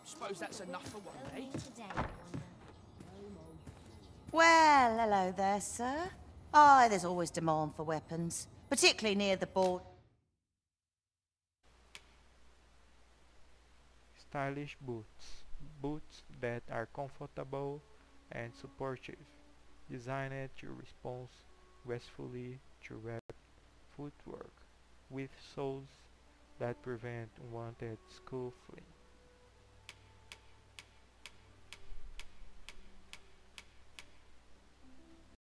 Suppose that's enough for one day. Well, hello there, sir. Aye, there's always demand for weapons, particularly near the board. Stylish boots. Boots that are comfortable and supportive, designed to respond gracefully to rapid footwork, with soles that prevent unwanted scuffling.